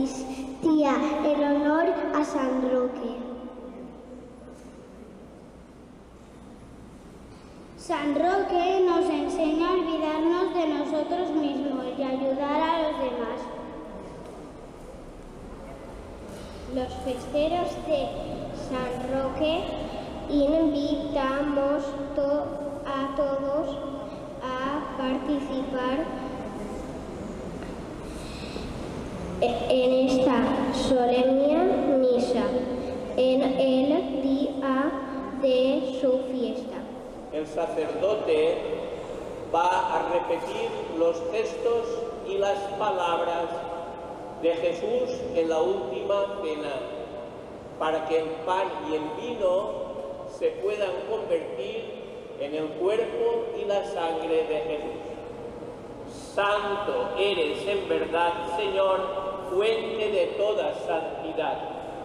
Eucaristía en honor a San Roque. San Roque nos enseña a olvidarnos de nosotros mismos y ayudar a los demás. Los festeros de San Roque invitamos a todos a participar en esta solemne misa en el día de su fiesta. El sacerdote va a repetir los gestos y las palabras de Jesús en la última cena, para que el pan y el vino se puedan convertir en el cuerpo y la sangre de Jesús. Santo eres en verdad, Señor, fuente de toda santidad.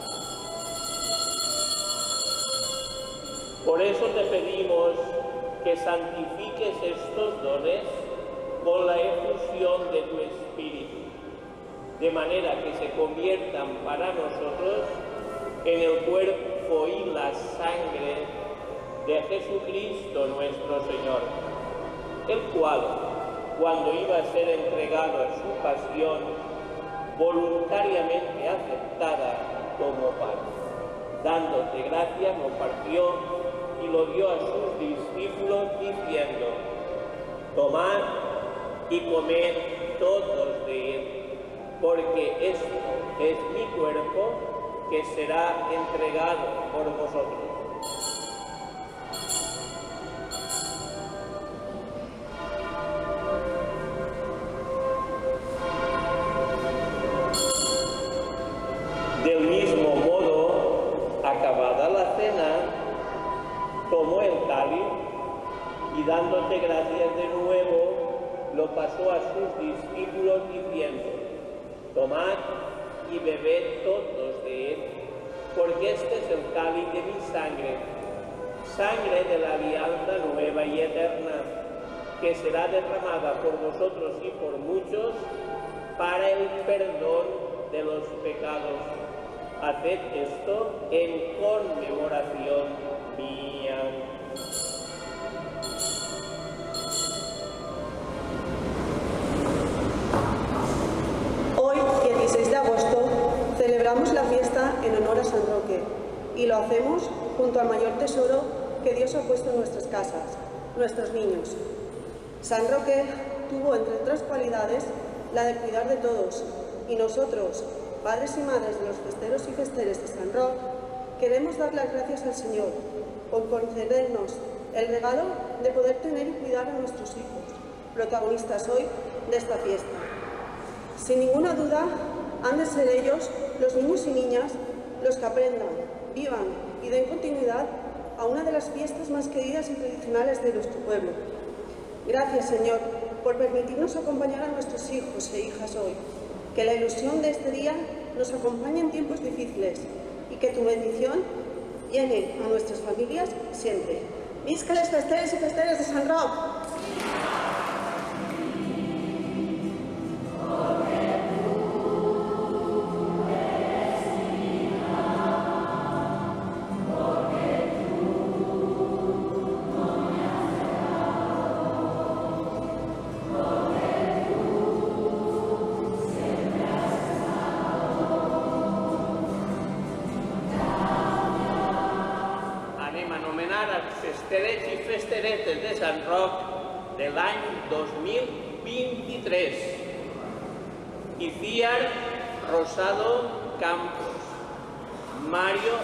Por eso te pedimos que santifiques estos dones con la efusión de tu Espíritu, de manera que se conviertan para nosotros en el cuerpo y la sangre de Jesucristo nuestro Señor, el cual, cuando iba a ser entregado a su pasión, voluntariamente aceptada, tomó pan. Dándote gracias, lo partió y lo dio a sus discípulos, diciendo: tomad y comed todos de él, porque esto es mi cuerpo que será entregado por vosotros. Del mismo modo, acabada la cena, tomó el cáliz y dándote gracias de nuevo, lo pasó a sus discípulos diciendo: tomad y bebed todos de él, porque este es el cáliz de mi sangre, sangre de la alianza nueva y eterna, que será derramada por vosotros y por muchos para el perdón de los pecados. Haced esto en conmemoración mía. Hoy, 16 de agosto, celebramos la fiesta en honor a San Roque y lo hacemos junto al mayor tesoro que Dios ha puesto en nuestras casas, nuestros niños. San Roque tuvo, entre otras cualidades, la de cuidar de todos, y nosotros, padres y madres de los festeros y festeres de San Roque, queremos dar las gracias al Señor por concedernos el regalo de poder tener y cuidar a nuestros hijos, protagonistas hoy de esta fiesta. Sin ninguna duda, han de ser ellos, los niños y niñas, los que aprendan, vivan y den continuidad a una de las fiestas más queridas y tradicionales de nuestro pueblo. Gracias, Señor, por permitirnos acompañar a nuestros hijos e hijas hoy. Que la ilusión de este día nos acompañe en tiempos difíciles y que tu bendición llene a nuestras familias siempre. Visca les festeres y festeres de San Roque. Festerets i festeretes de Sant Roc de l'any 2023. Iciar Rosado Campos. Mario...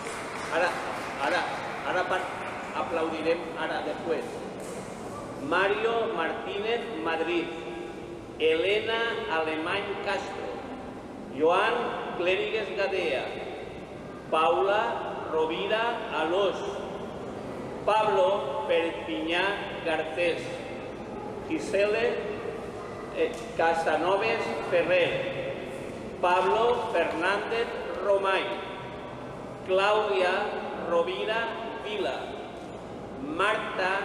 Ara aplaudirem, ara, després. Mario Martínez Madrid. Elena Alemany Castro. Joan Clérigues Gadea. Paula Rovira Alós. Pablo Perpiñá Garcés, Gisele Casanovas Ferrer, Pablo Fernández Romay, Claudia Rovira Vila, Marta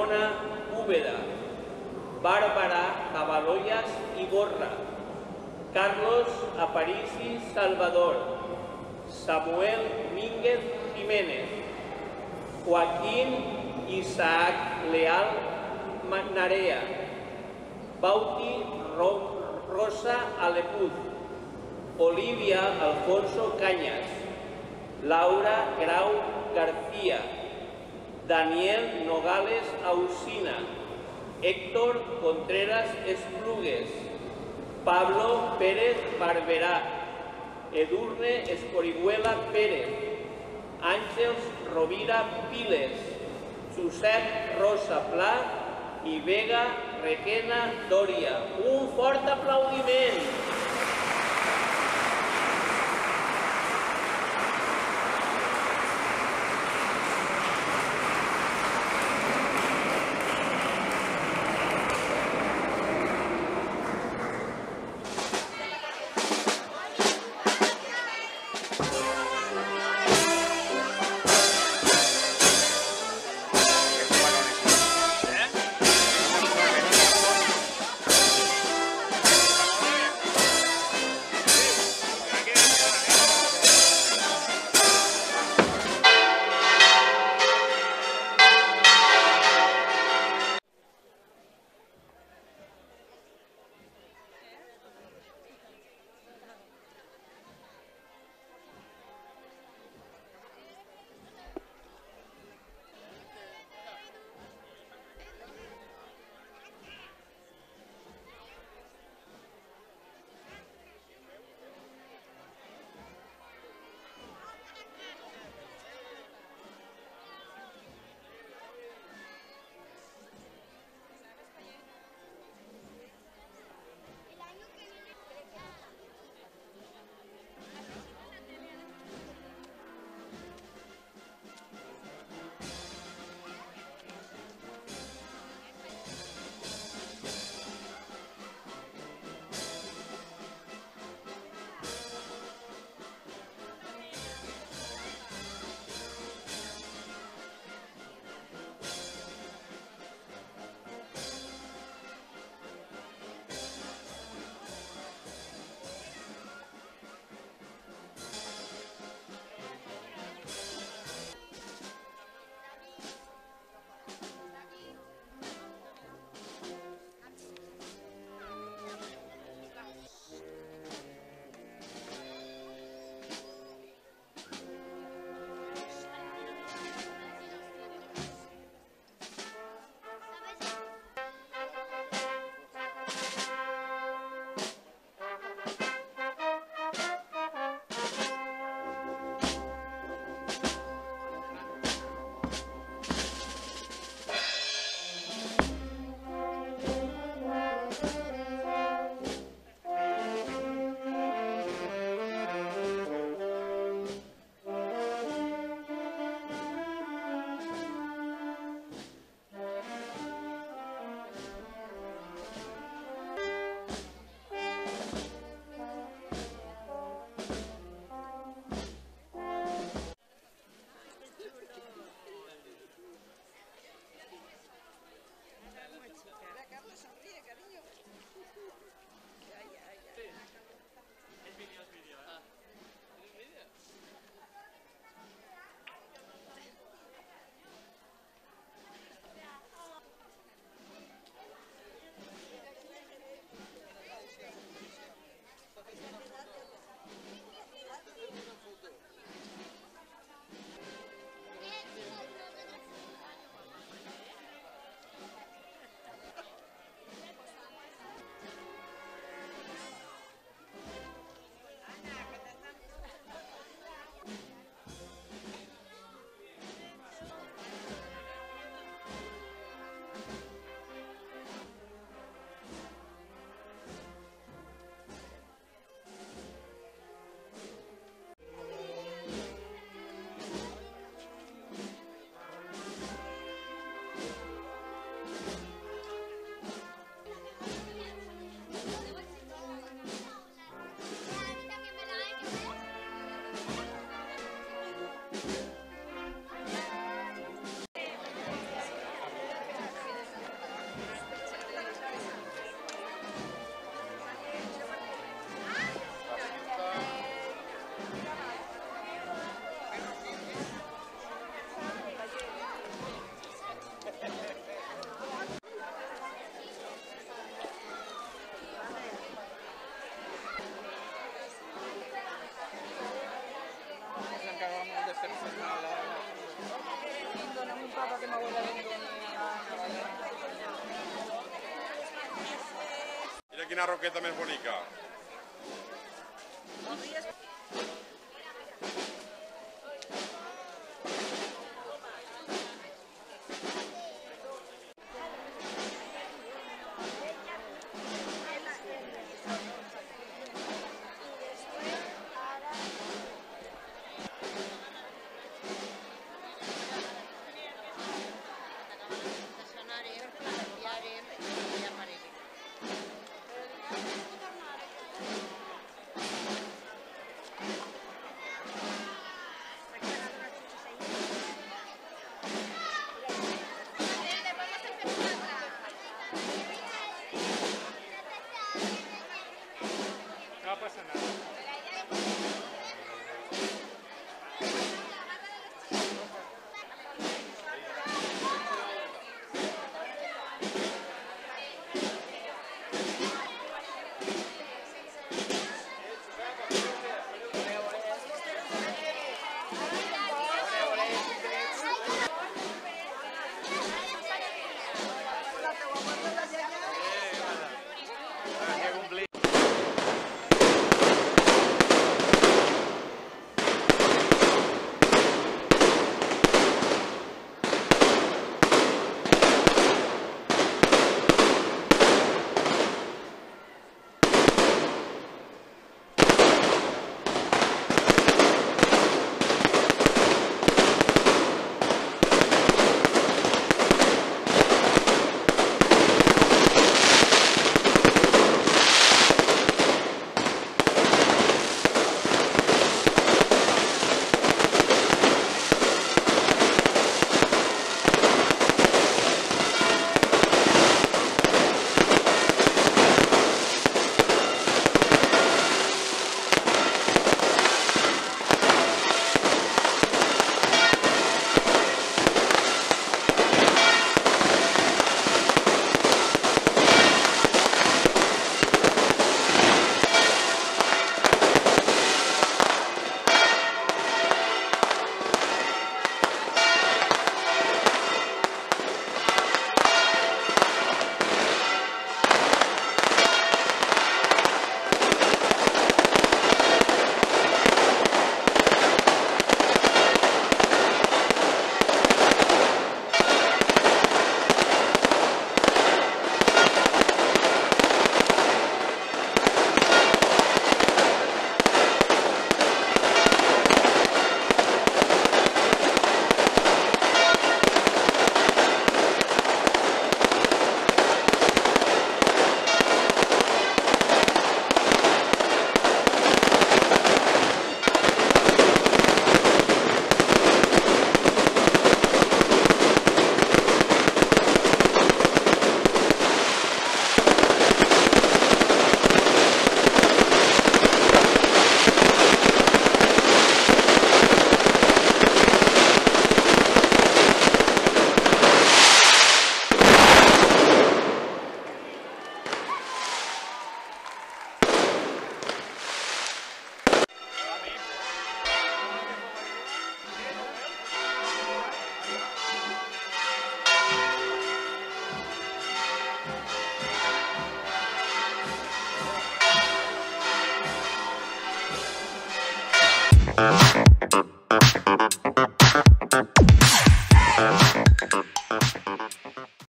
Carmona Úbeda, Bárbara Cabalollas Iborra, Carlos Aparici Salvador, Samuel Mínguez Jiménez, Joaquín Isaac Leal Narea, Bauti Rosa Alepuz, Olivia Alfonso Cañas, Laura Grau García, Daniel Nogales Ausina, Héctor Contreras Esplugues, Pablo Pérez Barberá, Edurne Escorihuela Pérez, Àngels Rovira Piles, Josep Rosa Pla i Vega Requena Dòria. Un fort aplaudiment! quina roqueta més bonica.